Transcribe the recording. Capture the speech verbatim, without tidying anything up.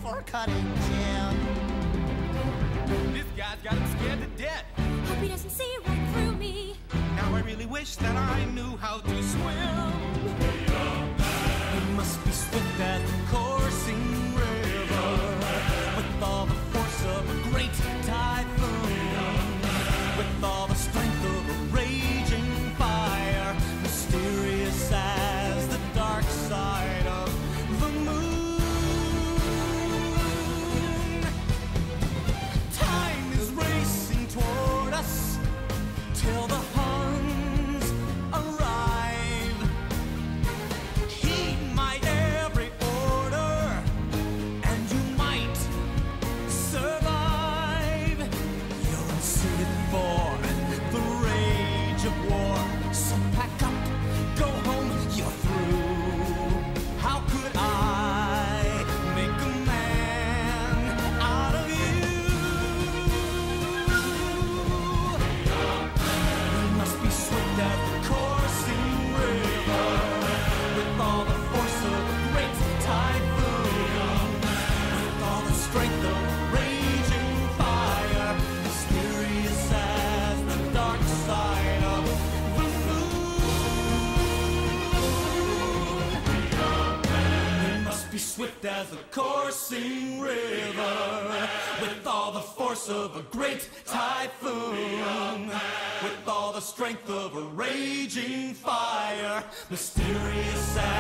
for cutting Jim. This guy's got him scared to death. Hope he doesn't see right through me. Now I really wish that I knew how to swim. He must be swift as the coursing river, with all the force of a great typhoon, with all the strength of a raging fire, mysterious as the dark side of the moon. Time is racing toward us till the Huns arrive. Heed my every order, and you might survive. You're unsuited for the rage of war, so pack up, go home, you're through. How could I make a man out of you? We must be swift as the coursing river, with all the force of a great typhoon, with all the strength of a raging fire, mysterious as the dark side of the moon. We must be swift as a coursing river, with all the force of a great typhoon, with all the strength of a raging fire, mysterious as